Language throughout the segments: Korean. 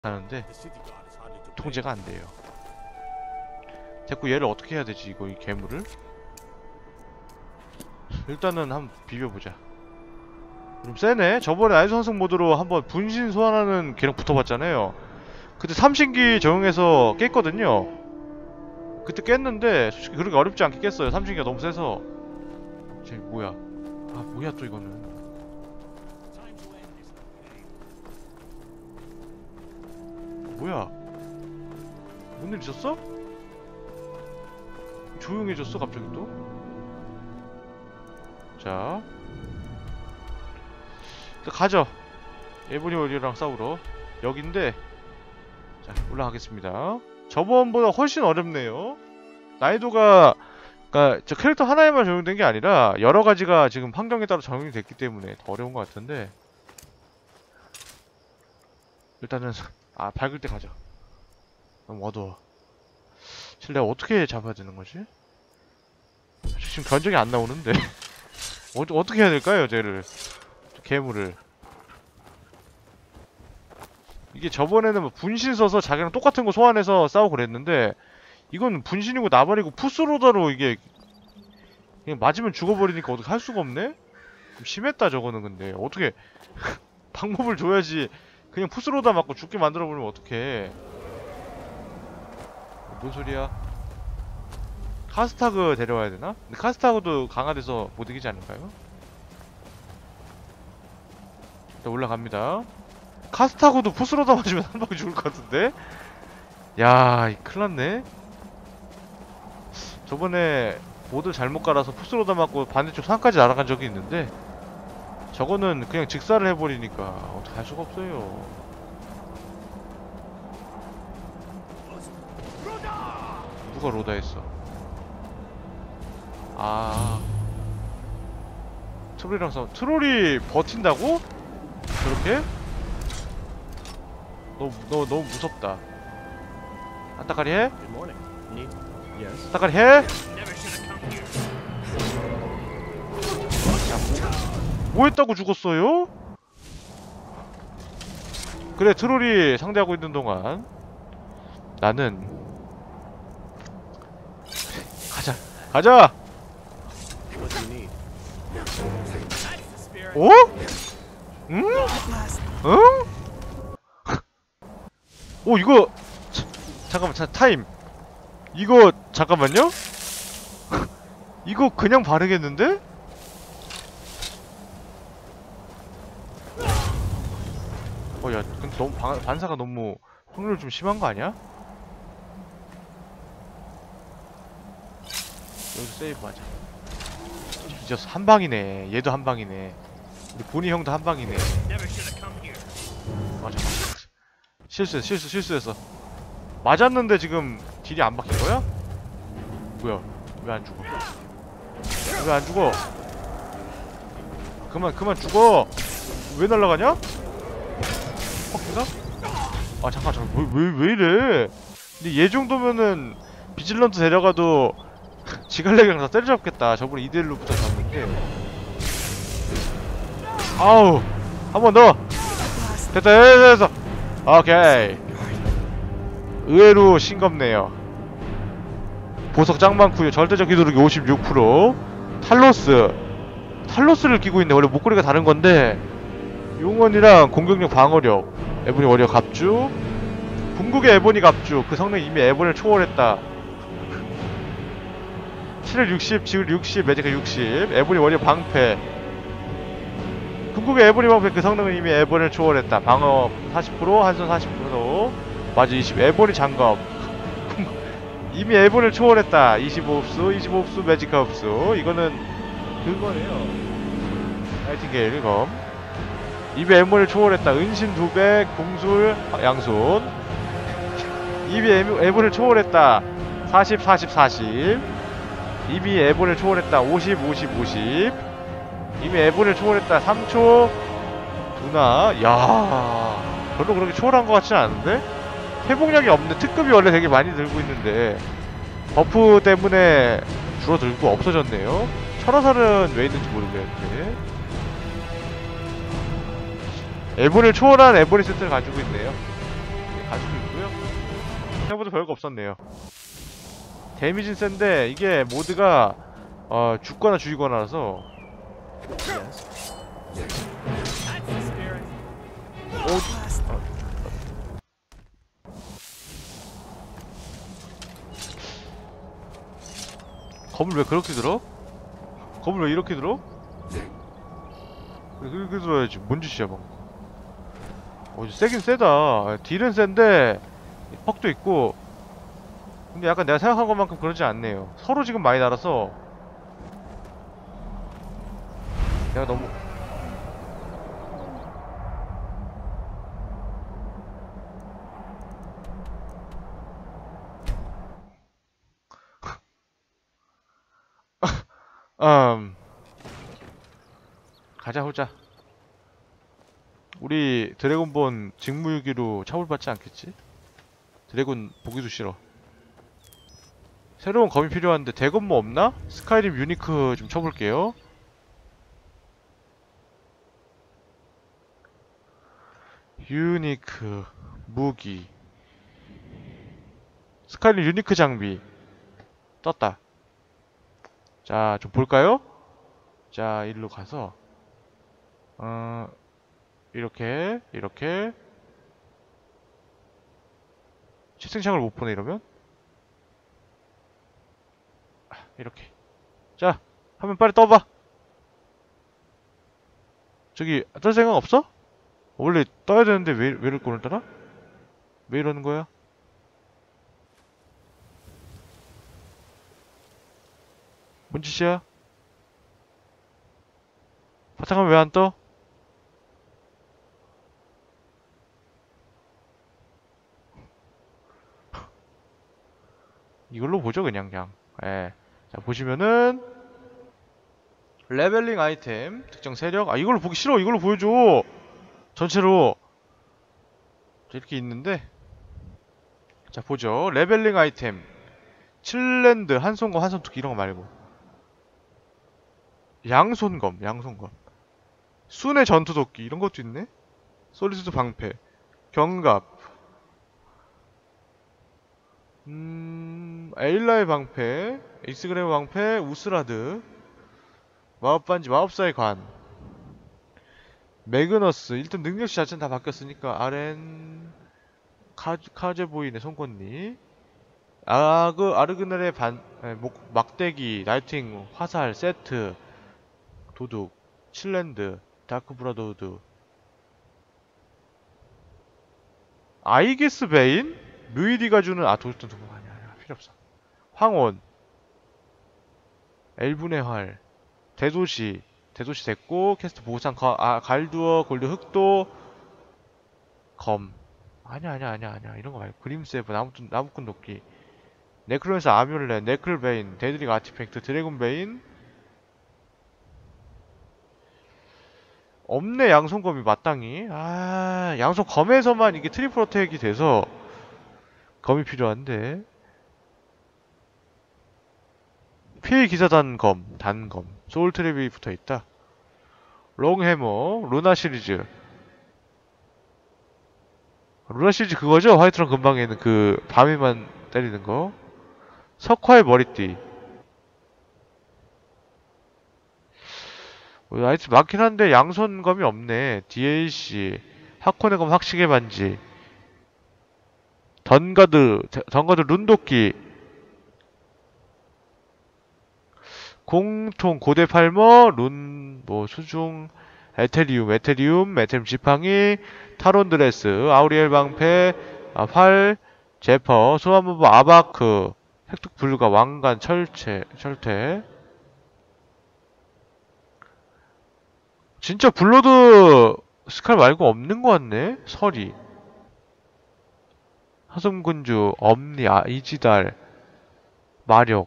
하는데 통제가 안 돼요. 자꾸 얘를 어떻게 해야 되지, 이거, 이 괴물을? 일단은 한번 비벼보자. 좀 세네? 저번에 아이스환성 모드로 한번 분신 소환하는 걔랑 붙어봤잖아요. 그때 삼신기 적용해서 깼거든요. 그때 깼는데 솔직히 그렇게 어렵지 않게 깼어요. 삼신기가 너무 세서. 쟤 뭐야? 아, 뭐야 또 이거는. 뭐야? 뭔 일 있었어? 조용해졌어 갑자기 또? 자, 가죠. 에보니 워리어랑 싸우러. 여긴데, 자, 올라가겠습니다. 저번보다 훨씬 어렵네요. 난이도가, 그니까 저 캐릭터 하나에만 적용된 게 아니라 여러 가지가 지금 환경에 따라 적용이 됐기 때문에 더 어려운 것 같은데, 일단은 밝을 때 가자. 너무 어두워. 사실 내가 어떻게 잡아야 되는 거지? 지금 견적이 안 나오는데. 어떻게 해야 될까요, 쟤를? 괴물을. 이게 저번에는 뭐 분신 써서 자기랑 똑같은 거 소환해서 싸우고 그랬는데, 이건 분신이고 나발이고 푸스로다로 이게 그냥 맞으면 죽어버리니까 어떻게 할 수가 없네? 좀 심했다 저거는. 근데 어떻게 방법을 줘야지. 그냥 푸스로다 맞고 죽게 만들어버리면 어떡해. 뭔 소리야? 카스타그 데려와야 되나? 근데 카스타그도 강화돼서 못 이기지 않을까요? 일단 올라갑니다. 카스타그도 푸스로다 맞으면 한 방에 죽을 것 같은데? 야, 큰일났네. 저번에 모드 잘못 깔아서 푸스로다 맞고 반대쪽 산까지 날아간 적이 있는데, 저거는 그냥 직사를 해버리니까 어떻게 할 수가 없어요. 누가 로다 했어? 아, 트롤이랑 싸워. 트롤이 버틴다고? 저렇게? 너무 무섭다. 안따까리 해? 안따까리 해? 야, 뭐 했다고 죽었어요? 그래, 트롤이 상대하고 있는 동안 나는 가자! 어? 응? 응? 오, 이거 잠깐만, 타임. 이거 잠깐만요? 이거 그냥 바르겠는데? 야, 근데 너무 반사가 너무 확률 좀 심한 거 아니야? 여기서 세이브 하자. 잊었어. 한 방이네. 얘도 한 방이네. 우리 보니 형도 한 방이네. 맞아. 실수했어. 맞았는데 지금 딜이 안 박힌 거야? 뭐야? 왜 안 죽어? 왜 안 죽어? 그만 죽어! 왜 날아가냐? 퍽인가? 잠깐, 왜 이래? 근데 얘 정도면은 비질런트 데려가도 지갈래기랑 다 때려잡겠다. 저번에 2대1로 붙어 잡는게. 아우, 한 번 더. 됐어. 오케이. 의외로 싱겁네요. 보석 짱 많고요. 절대적 기도력이 56%. 탈로스를 끼고 있네. 원래 목걸이가 다른 건데, 용원이랑 공격력, 방어력, 에보니 워리어 갑주, 궁극의 에보니 갑주. 그 성능 이미 에보니를 초월했다. 7을 60, 지울 60, 매직을 60, 에보니 워리어 방패. 궁극의 에보니 방패. 그 성능은 이미 에보니를 초월했다. 방어 40%, 한손 40%, 마저 20. 에보니 장갑. 이미 에보니를 초월했다. 25흡수, 매직 흡수. 이거는 그거네요. 나이팅게일 검. 이미 에보니를 초월했다. 은신 2배, 공술, 양손. 이미 에보니를 초월했다. 40. 이미 에보니를 초월했다. 50. 이미 에보니를 초월했다. 3초. 두나. 야, 별로 그렇게 초월한 것 같지는 않은데? 회복력이 없는데, 특급이 원래 되게 많이 들고 있는데 버프 때문에 줄어들고 없어졌네요. 철화살은 왜 있는지 모르겠는데. 에보니를 초월한 에보니 세트를 가지고 있네요. 가지고 있고요. 생각보다 별거 없었네요. 데미지는 센데 이게 모드가 죽거나 죽이거나라서 검을 왜 그렇게 들어? 검을 왜 이렇게 들어? 그렇게 들어야지. 뭔 짓이야 방금. 세긴 세다. 딜은 센데 퍽도 있고. 근데 약간 내가 생각한 것만큼 그러지 않네요. 서로 지금 많이 날아서 내가 너무 음 가자 호자. 우리 드래곤본 직무유기로 처벌받지 않겠지? 드래곤 보기도 싫어. 새로운 검이 필요한데 대검 뭐 없나? 스카이림 유니크 좀 쳐볼게요. 유니크 무기 스카이림 유니크 장비 떴다. 자, 좀 볼까요? 자, 일로 가서 이렇게 채팅창을 못 보네 이러면. 이렇게. 자, 화면 빨리 떠봐. 저기 뜰 생각 없어? 원래 떠야 되는데 왜 이렇게 오늘따라? 왜 이러는 거야? 뭔 짓이야? 바탕화면 왜 안 떠? 이걸로 보죠 그냥. 예. 자, 보시면은 레벨링 아이템 특정 세력. 아, 이걸로 보기 싫어. 이걸로 보여줘. 전체로. 자, 이렇게 있는데. 자, 보죠. 레벨링 아이템 칠랜드 한손검 한손투기 이런 거 말고 양손검 순의 전투도끼 이런 것도 있네. 소리수도 방패 경갑 에일라의 방패 익스그레브 방패 우스라드 마법반지 마법사의 관 매그너스. 일단 능력치 자체는 다 바뀌었으니까 아렌 카제보이네 손권니 아르그넬의 막대기 라이팅 화살 세트 도둑 칠랜드 다크 브라더우드 아이기스 베인 뮤이디가 주는 도둑 아니야 필요 없어. 황혼 엘분의 활 대도시 됐고 캐스트 보상 갈두어 골드 흑도 검 아니야 이런 거 말고 그림세븐 나무꾼 도끼 네크로에서 아뮬렛 네클베인 데드릭 아티팩트 드래곤 베인 없네. 양손검이 마땅히. 양손검에서만 이게 트리플 어택이 돼서 검이 필요한데. 피해 기사단 단검 소울 트랩이 붙어있다. 롱해머 루나 시리즈 그거죠? 화이트랑 금방에 있는 그 밤에만 때리는 거. 석화의 머리띠. 아이템 많긴 한데 양손검이 없네. DLC 하코네 검 확시계 반지 던가드 룬도끼 공통 고대 팔머 수중 에테리움 지팡이 타론 드레스 아우리엘 방패 활 제퍼 소환무브 아바크 획득 불가 왕관 철퇴 진짜 블러드 스칼 말고 없는 것 같네. 서리 하승군주 엄니 이지달 마력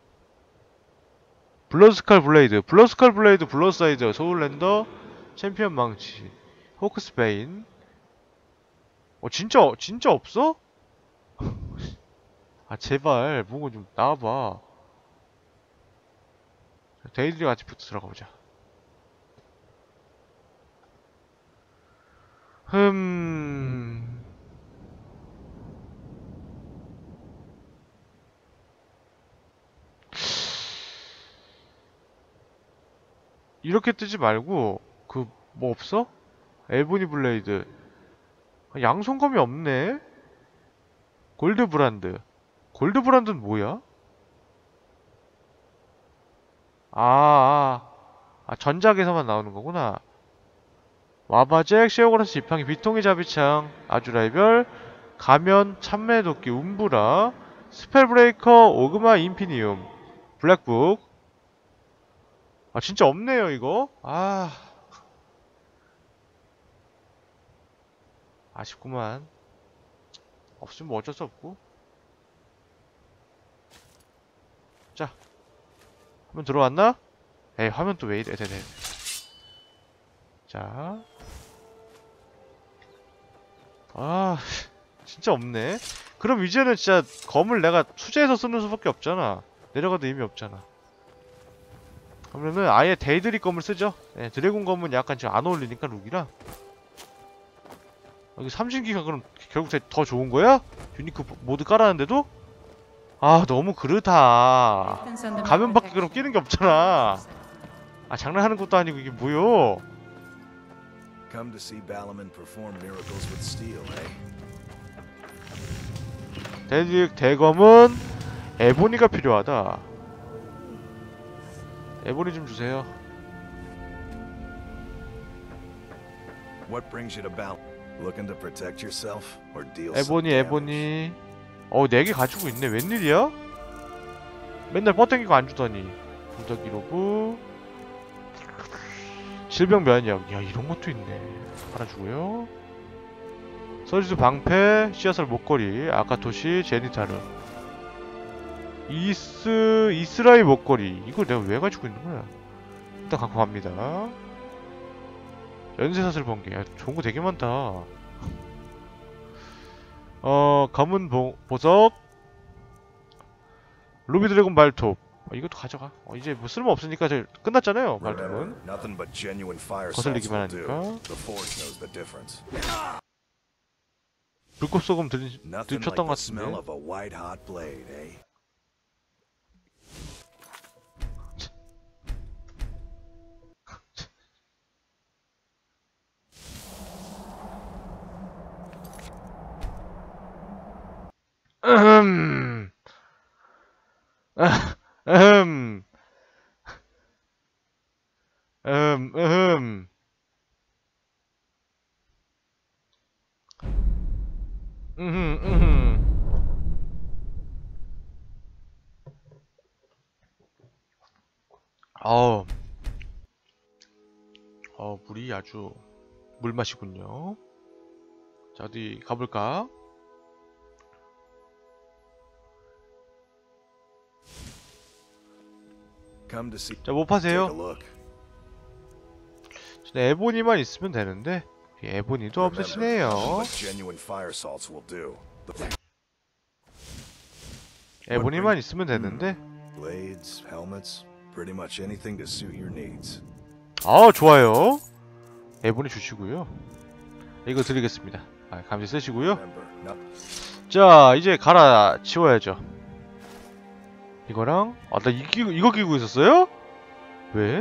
블러드 스칼 블레이드 블러드사이드 소울랜더 챔피언 망치 호크스베인. 진짜 없어? 제발 뭔가 좀 나와봐. 데이드리 아티부터 들어가보자. 이렇게 뜨지 말고 그 뭐 없어? 에보니 블레이드. 양손검이 없네. 골드 브란드. 골드 브란드는 뭐야? 전작에서만 나오는 거구나. 와바잭, 쉐어그라스 지팡이, 비통의 자비창, 아주라이별, 가면, 참매 도끼, 움브라, 스펠브레이커, 오그마 인피니움, 블랙북. 진짜 없네요 이거. 아쉽구만. 없으면 뭐 어쩔 수 없고. 자, 화면 들어왔나? 에이, 화면 또 왜 이래. 네네. 자, 진짜 없네. 그럼 이제는 진짜 검을 내가 수제해서 쓰는 수밖에 없잖아. 내려가도 의미 없잖아. 그러면은 아예 데이드리 검을 쓰죠. 네, 드래곤 검은 약간 지금 안 어울리니까 룩이랑. 여기 삼신기가 그럼 결국 더 좋은 거야? 유니크 모드 깔았는데도? 너무 그렇다. 가면밖에 그럼 끼는 게 없잖아. 장난하는 것도 아니고 이게 뭐요? Come to see Balaman perform miracles with steel, eh? 대검은 에보니가 필요하다. 에보니 좀 주세요. What brings you to Balaman? Looking to protect yourself or deal some 에보니, damage? 에보니. 4개 가지고 있네. 웬일이야? 맨날 뻗땡기고 안 주더니. 무더기 로브. 질병 면역. 야, 이런 것도 있네. 하나 주고요. 서지수 방패, 씨앗을 목걸이, 아카토시, 제니타르. 이스라이 목걸이. 이걸 내가 왜 가지고 있는 거야? 일단 갖고 갑니다. 연쇄사슬 번개. 야, 좋은 거 되게 많다. 검은 보석, 루비 드래곤 발톱. 이것도 가져가. 이제 뭐 쓸모 없으니까 이제 끝났잖아요. 발톱은 거슬리기만 하니까. 불꽃 소금 들켰던 것 같은데. 으흠. 으흠. 으흠. 물이 아주 물맛이군요. 자, 어디 가볼까? 자, 뭐 파세요? 에보니만 있으면 되는데 에보니도 없으시네요. 에보니만 있으면 되는데. 좋아요. 에보니 주시고요. 이거 드리겠습니다. 감시 쓰시고요. 자, 이제 갈아치워야죠. 이거랑 나 이거 끼고 있었어요? 왜?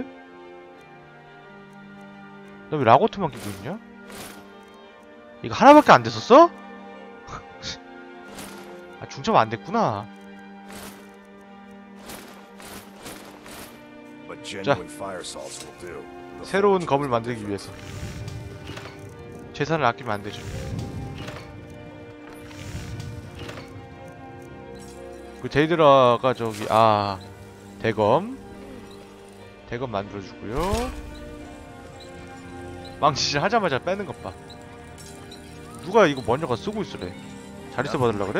나 왜 라고트만 끼고 있냐? 이거 하나밖에 안 됐었어? 중첩 안 됐구나. 자, 새로운 검을 만들기 위해서 재산을 아끼면 안 되죠. 그 데이드라가 저기 대검 만들어주고요. 망치질 하자마자 빼는 것 봐. 누가 이거 먼저 가서 쓰고 있으래. 자리세 받으려 그래?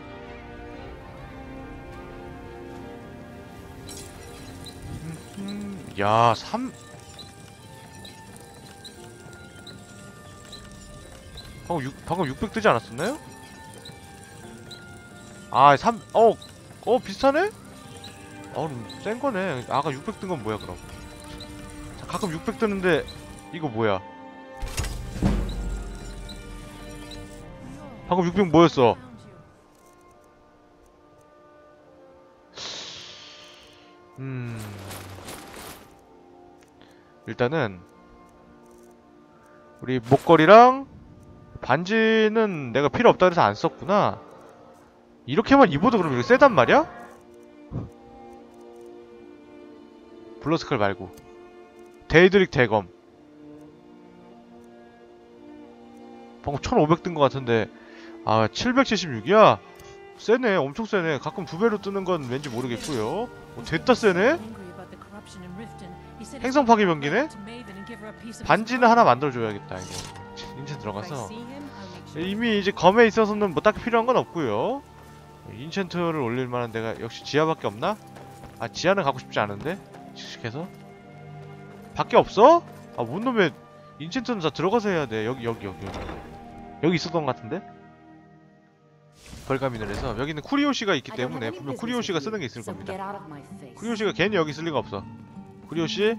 야, 방금 600 뜨지 않았었나요? 비슷하네? 센 거네. 아까 600 뜬 건 뭐야, 그럼? 자, 가끔 600 뜨는데, 이거 뭐야? 방금 600 뭐였어? 일단은 우리 목걸이랑 반지는 내가 필요 없다 그래서 안 썼구나. 이렇게만 입어도 그럼 이렇게 세단 말이야? 블러스칼 말고 데이드릭 대검 방금 1500 뜬 것 같은데 아 776이야? 세네. 엄청 세네. 가끔 2배로 뜨는 건 왠지 모르겠고요. 됐다 세네? 행성 파괴 병기네? 반지는 하나 만들어줘야겠다 이거. 인챈트 들어가서 이미 이제 검에 있어서는 뭐 딱히 필요한 건 없고요. 인챈트를 올릴 만한 데가 역시 지하밖에 없나? 아 지하는 가고 싶지 않은데? 씩씩해서? 밖에 없어? 아 뭔 놈의 인챈트는 다 들어가서 해야 돼. 여기 있었던 것 같은데? 벌가미널에서 여기는 쿠리오시가 있기 때문에 분명 쿠리오시가 쓰는 게 있을 겁니다. 쿠리오시가 괜히 여기 쓸 리가 없어. 쿠리오시?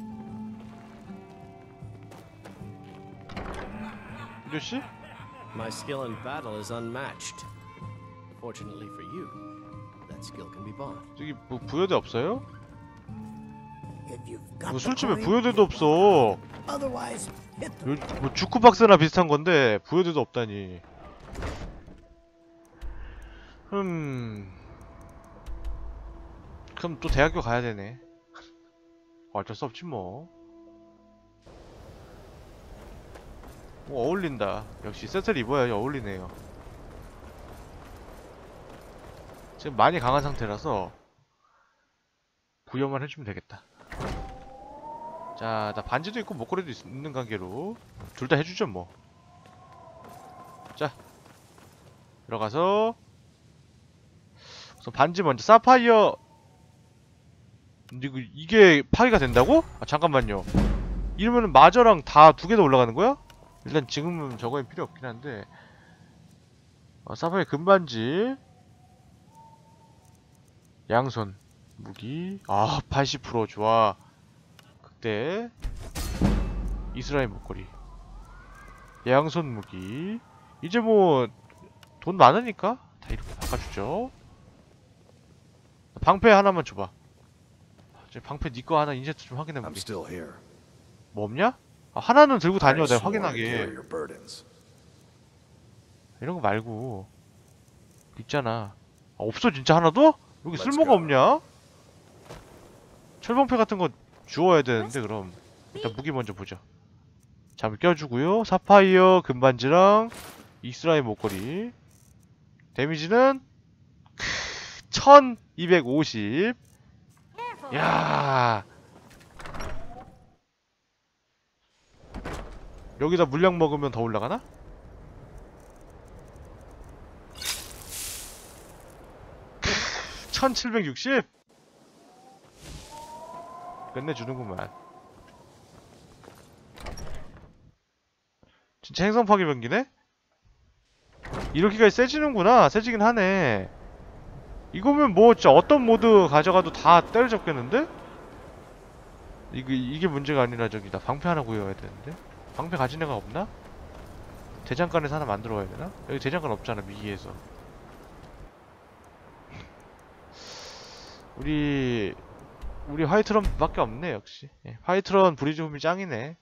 쿠리오시? My skill in battle is unmatched. Fortunately for you, that skill can be bought. 저기 뭐 부여대 없어요? 뭐 술집에 부여대도 없어. 뭐 주쿠박스나 비슷한 건데 부여대도 없다니. 그럼 또 대학교 가야 되네. 어쩔 수 없지 뭐. 어울린다. 역시 세트를 입어야 어울리네요. 지금 많이 강한 상태라서 부여만 해주면 되겠다. 자, 나 반지도 있고 목걸이도 있는 관계로 둘 다 해주죠 뭐. 자, 들어가서 우선 반지 먼저 사파이어. 이게 파괴가 된다고? 아 잠깐만요. 이러면은 마저랑 다 2개 더 올라가는 거야? 일단 지금은 저거엔 필요 없긴 한데 사파이어 금반지 양손 무기 80% 좋아. 그때 이스라엘 목걸이 양손 무기 이제 뭐 돈 많으니까 다 이렇게 바꿔주죠. 방패 하나만 줘봐. 방패 니꺼 하나 인챈트 좀 확인해볼게. 뭐 없냐? 하나는 들고 다녀 내가 확인하게. 이런거 말고 있잖아. 없어 진짜 하나도? 여기 쓸모가 없냐? 철방패 같은거 주워야 되는데 그럼 일단 무기 먼저 보자. 잠을 껴주고요. 사파이어 금반지랑 이스라엘 목걸이 데미지는 1250. 야, 여기다 물량 먹으면 더 올라가나? 크, 1760? 끝내주는구만. 진짜 행성 파괴 병기네? 이렇게까지 세지는구나. 세지긴 하네. 이거면 뭐 진짜 어떤 모드 가져가도 다 때려잡겠는데? 이게 문제가 아니라 저기 나 방패 하나 구해와야 되는데? 방패 가진 애가 없나? 대장간에서 하나 만들어 와야 되나? 여기 대장간 없잖아 미기에서. 우리 화이트런 밖에 없네 역시. 예, 화이트런 브리즈홈이 짱이네.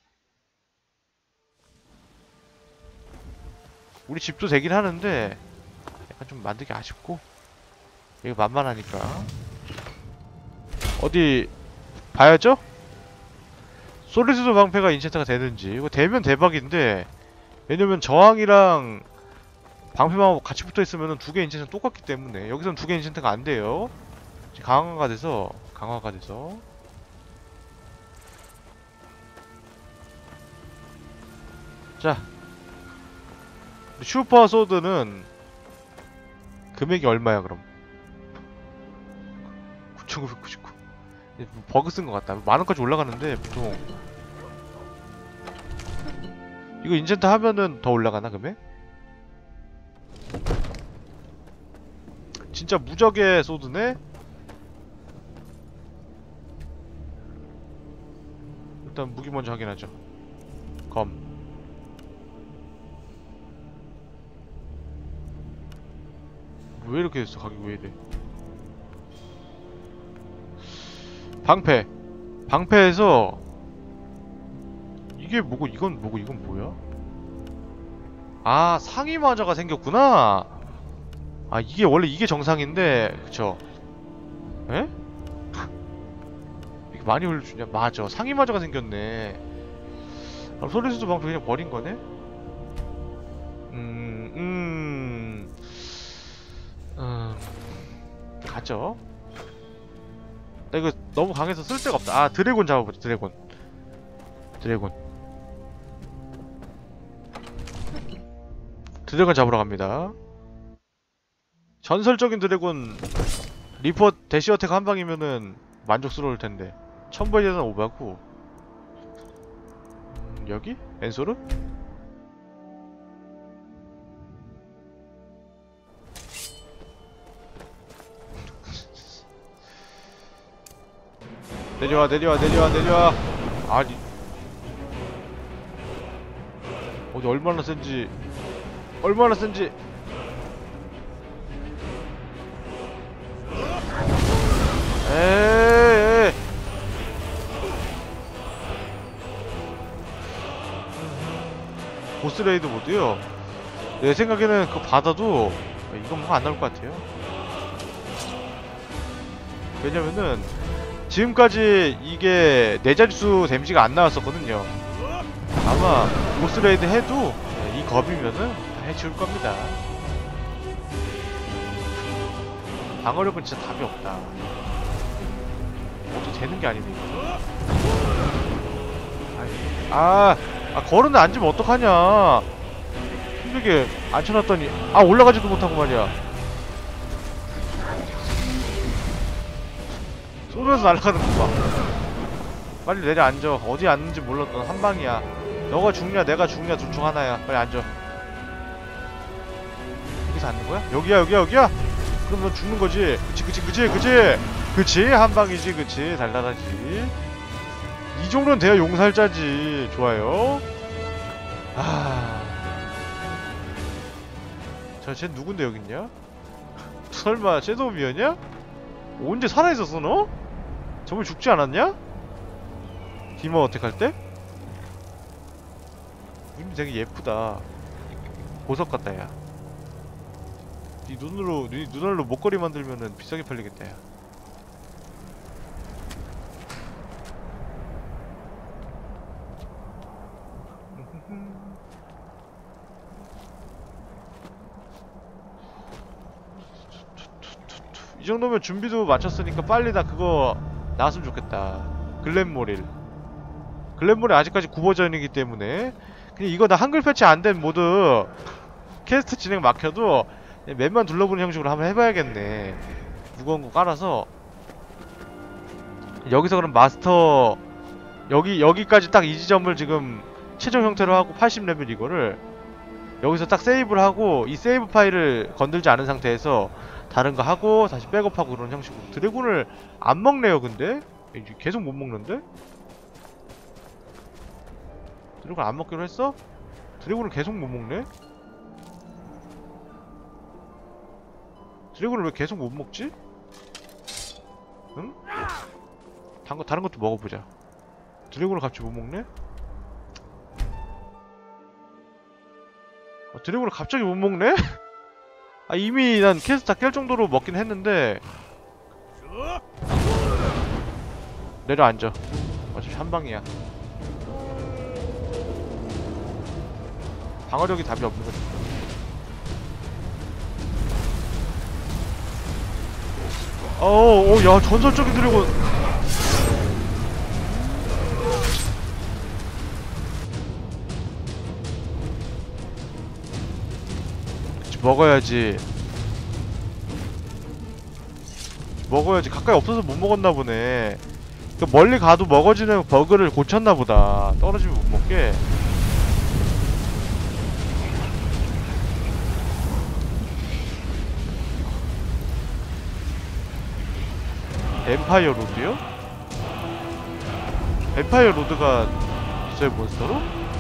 우리 집도 되긴 하는데 약간 좀 만들기 아쉽고 이거 만만하니까 어디 봐야죠? 솔리드 방패가 인챈트가 되는지. 이거 되면 대박인데 왜냐면 저항이랑 방패만 같이 붙어있으면 2개 인챈트가 똑같기 때문에 여기선 2개 인챈트가 안돼요. 강화가 돼서 자 슈퍼 소드는 금액이 얼마야 그럼? 9,999. 버그 쓴 것 같다. 만원까지 올라가는데 보통 이거 인챈트 하면은 더 올라가나 금액? 진짜 무적의 소드네? 일단 무기 먼저 확인하죠. 검 왜 이렇게 됐어? 가격이 왜 이래? 방패에서 이게 뭐고 이건 뭐고 이건 뭐야? 아, 상위마저가 생겼구나. 아, 이게 원래 이게 정상인데, 그쵸? 에? 이렇게 많이 올려주냐? 맞아, 상위마저가 생겼네. 아, 소리수도 방금 그냥 버린 거네? 가죠. 나 이거 너무 강해서 쓸 데가 없다. 아, 드래곤 잡아보자. 드래곤. 드래곤 잡으러 갑니다. 전설적인 드래곤. 리퍼 대시어택 한 방이면은 만족스러울 텐데. 1000번이면 오바고. 여기? 엔소르? 내려와. 아니, 어디 얼마나 센지 에이. 보스레이드 모드요? 내 생각에는 그거 받아도 이건 뭐 안 나올 것 같아요. 왜냐면은 지금까지 이게 네 자릿수 데미지가 안 나왔었거든요. 아마 보스레이드 해도 이 겁이면은 다 해치울 겁니다. 방어력은 진짜 답이 없다. 어떻게 되는 게 아니네. 걸은데 앉으면 어떡하냐. 힘들게 앉혀놨더니 올라가지도 못하고 말이야. 쏘면서 날아가는 거 봐. 빨리 내려앉아. 어디 앉는지 몰라. 넌 한방이야. 너가 죽냐 내가 죽냐 둘 중 하나야. 빨리 앉아. 여기서 앉는 거야? 여기야. 그럼 넌 죽는 거지. 그치 한방이지. 그치 달달하지. 이 정도는 돼야 용살자지. 좋아요. 쟤 누군데 여깄냐? 설마 섀도우미였냐? 언제 살아있었어 너? 저번에 죽지 않았냐? 디머 어택할 때? 눈이 되게 예쁘다. 보석 같다 야. 네 눈알로 목걸이 만들면은 비싸게 팔리겠다 야. 이 정도면 준비도 마쳤으니까 빨리 다 그거 나왔으면 좋겠다. 글렌모릴 아직까지 9버전이기 때문에 그냥 이거 나 한글 패치 안 된 모드 퀘스트 진행 막혀도 맵만 둘러보는 형식으로 한번 해봐야겠네. 무거운 거 깔아서 여기서 그럼 마스터 여기까지 딱 이 지점을 지금 최종 형태로 하고 80레벨 이거를 여기서 딱 세이브를 하고 이 세이브 파일을 건들지 않은 상태에서 다른 거 하고 다시 백업하고 그런 형식으로. 드래곤을 안 먹네요. 근데 계속 못 먹는데? 드래곤 안 먹기로 했어? 드래곤을 계속 못 먹네? 드래곤을 왜 계속 못 먹지? 응? 다른 것도 먹어보자. 드래곤을 갑자기 못 먹네? 드래곤을 갑자기 못 먹네? 이미 난 퀘스트 다 깰 정도로 먹긴 했는데. 내려앉아. 어차피 한방이야. 방어력이 답이 없는 거지. 야, 전설적인 드래곤. 먹어야지. 가까이 없어서 못 먹었나 보네. 멀리 가도 먹어지는 버그를 고쳤나 보다. 떨어지면 못 먹게. 뱀파이어 로드요? 뱀파이어 로드가 있어요, 몬스터로?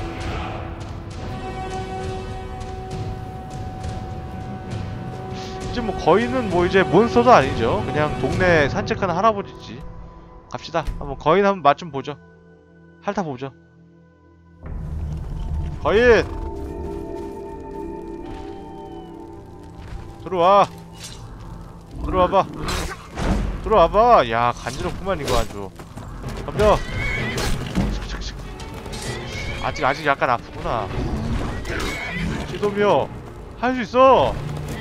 이제 뭐 거인은 뭐 이제 몬스터도 아니죠. 그냥 동네 산책하는 할아버지지. 갑시다. 한번 거인 한번 맛 좀 보죠. 핥아보죠. 거인! 들어와! 들어와봐! 들어와봐! 야, 간지럽구만, 이거 아주. 덤벼! 아직 약간 아프구나. 시도미오! 할 수 있어!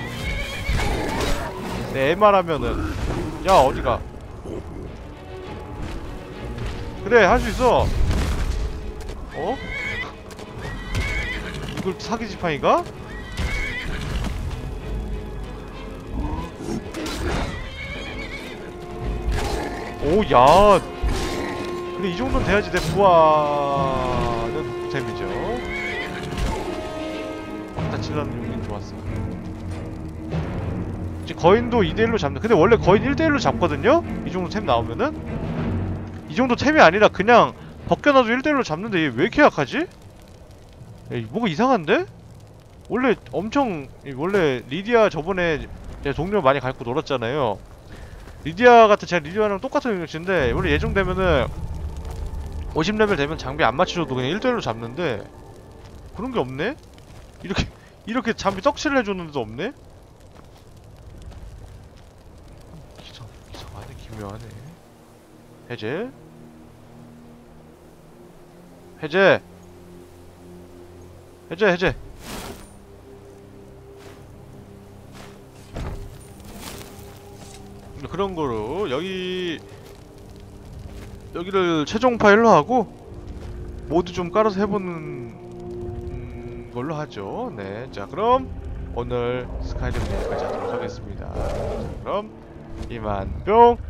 내 MR하면은. 야, 어디가? 그래, 할 수 있어! 어? 이걸 사기 지팡이가? 오, 야. 근데 이 정도는 돼야지 내 부하는 템이죠. 막다 칠라는 용인 좋았어. 이제 거인도 2대1로 잡는. 근데 원래 거인 1대1로 잡거든요? 이 정도 템 나오면은? 이 정도 템이 아니라 그냥 벗겨놔도 1대1로 잡는데 얘 왜 이렇게 약하지? 야, 뭐가 이상한데? 원래 엄청 원래 리디아 저번에 제 동료 많이 갖고 놀았잖아요. 리디아 같은 제가 리디아랑 똑같은 능력치인데 원래 예정 되면은 50레벨 되면 장비 안 맞춰줘도 그냥 1대1로 잡는데 그런 게 없네? 이렇게 장비 떡칠을 해주는 데도 없네? 이상하네, 기묘하네. 해제? 해제! 해제! 그런 거로 여기를 최종 파일로 하고 모두 좀 깔아서 해보는 걸로 하죠. 네, 자 그럼 오늘 스카이림 여기까지 하도록 하겠습니다. 자, 그럼 이만 뿅.